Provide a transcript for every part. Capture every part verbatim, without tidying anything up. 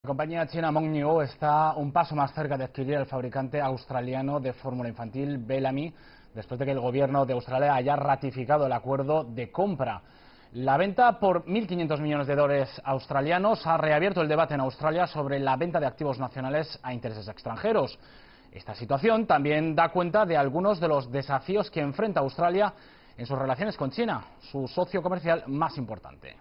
La compañía china Mengniu está un paso más cerca de adquirir el fabricante australiano de fórmula infantil Bellamy, después de que el gobierno de Australia haya ratificado el acuerdo de compra. La venta por mil quinientos millones de dólares australianos ha reabierto el debate en Australia sobre la venta de activos nacionales a intereses extranjeros. Esta situación también da cuenta de algunos de los desafíos que enfrenta Australia en sus relaciones con China, su socio comercial más importante.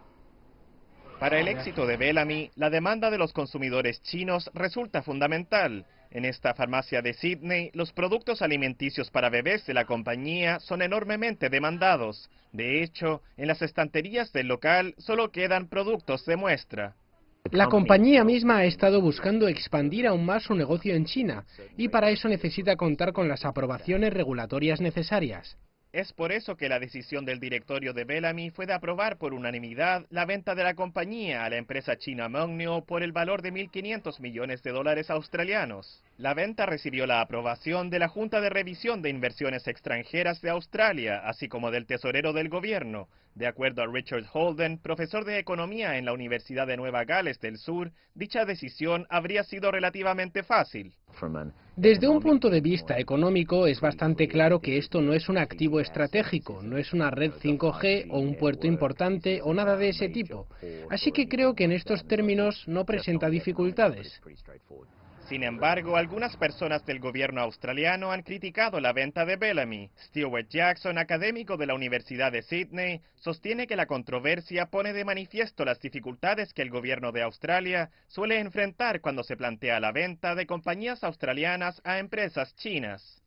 Para el éxito de Bellamy, la demanda de los consumidores chinos resulta fundamental. En esta farmacia de Sydney, los productos alimenticios para bebés de la compañía son enormemente demandados. De hecho, en las estanterías del local solo quedan productos de muestra. La compañía misma ha estado buscando expandir aún más su negocio en China y para eso necesita contar con las aprobaciones regulatorias necesarias. Es por eso que la decisión del directorio de Bellamy fue de aprobar por unanimidad la venta de la compañía a la empresa china Mengniu por el valor de mil quinientos millones de dólares australianos. La venta recibió la aprobación de la Junta de Revisión de Inversiones Extranjeras de Australia, así como del tesorero del gobierno. De acuerdo a Richard Holden, profesor de Economía en la Universidad de Nueva Gales del Sur, dicha decisión habría sido relativamente fácil. Desde un punto de vista económico es bastante claro que esto no es un activo estratégico, no es una red cinco G o un puerto importante o nada de ese tipo. Así que creo que en estos términos no presenta dificultades. Sin embargo, algunas personas del gobierno australiano han criticado la venta de Bellamy. Stuart Jackson, académico de la Universidad de Sydney, sostiene que la controversia pone de manifiesto las dificultades que el gobierno de Australia suele enfrentar cuando se plantea la venta de compañías australianas a empresas chinas.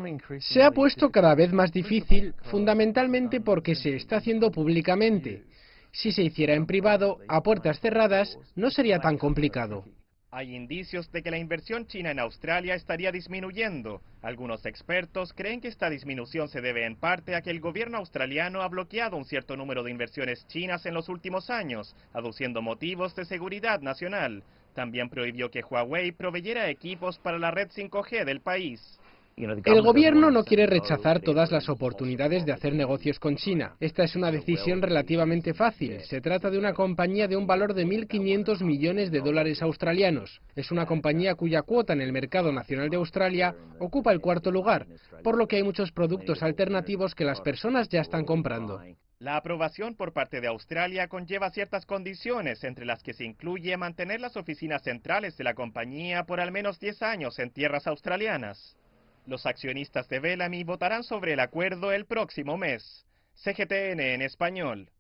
Se ha puesto cada vez más difícil, fundamentalmente porque se está haciendo públicamente. Si se hiciera en privado, a puertas cerradas, no sería tan complicado. Hay indicios de que la inversión china en Australia estaría disminuyendo. Algunos expertos creen que esta disminución se debe en parte a que el gobierno australiano ha bloqueado un cierto número de inversiones chinas en los últimos años, aduciendo motivos de seguridad nacional. También prohibió que Huawei proveyera equipos para la red cinco G del país. El gobierno no quiere rechazar todas las oportunidades de hacer negocios con China. Esta es una decisión relativamente fácil. Se trata de una compañía de un valor de mil quinientos millones de dólares australianos. Es una compañía cuya cuota en el mercado nacional de Australia ocupa el cuarto lugar, por lo que hay muchos productos alternativos que las personas ya están comprando. La aprobación por parte de Australia conlleva ciertas condiciones, entre las que se incluye mantener las oficinas centrales de la compañía por al menos diez años en tierras australianas. Los accionistas de Bellamy votarán sobre el acuerdo el próximo mes. C G T N en español.